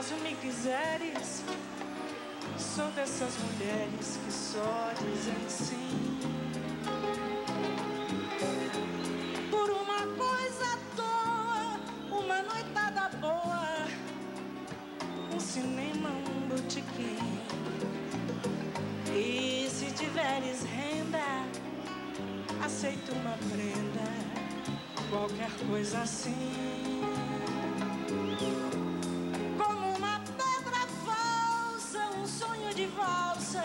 acaso me quiseres, sou dessas mulheres que só dizem sim por uma coisa à toa, uma noitada boa, um cinema, um botequim. E se tiveres renda, aceito uma prenda, qualquer coisa assim. Como uma pedra falsa, um sonho de valsa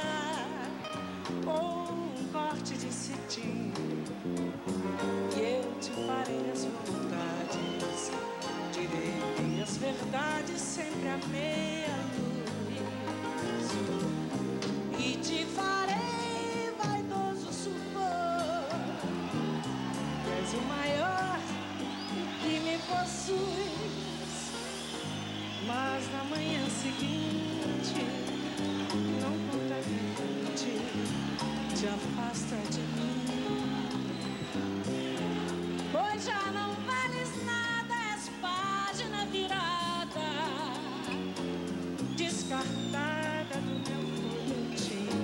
ou um corte de cetim. E eu te farei as vontades, direi as verdades sempre à meia luz. E te farei vaidoso supor que és o maior que me possuis. Mas na manhã seguinte, não contente, te afasta de mim. Pois já não vales nada, és página virada, descartada do meu folhetim.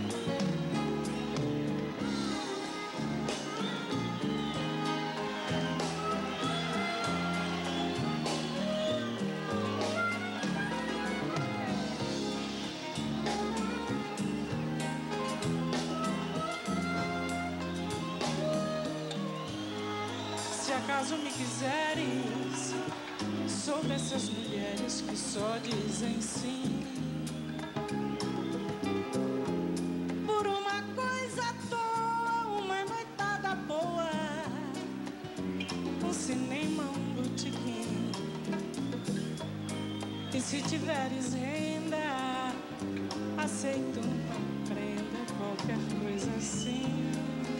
Se acaso me quiseres, sou dessas mulheres que só dizem sim por uma coisa à toa, uma noitada boa, um cinema, um botequim. E se tiveres renda, aceito uma prenda, qualquer coisa assim.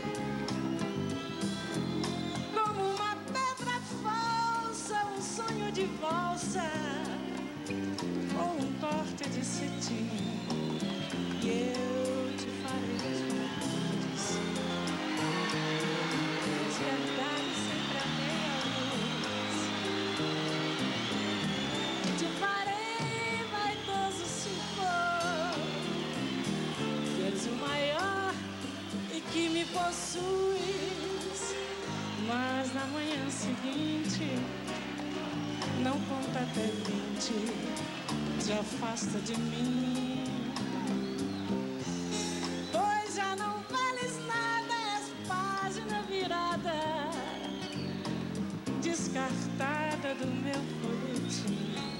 De valsa ou um corte de cetim. E eu te farei as verdades sempre à meia luz. E te farei vaidoso supor que és o maior e que me possuis. Mas na manhã seguinte, não conta até 20, te afasta de mim. Pois já não vales nada, és página virada, descartada do meu folhetim.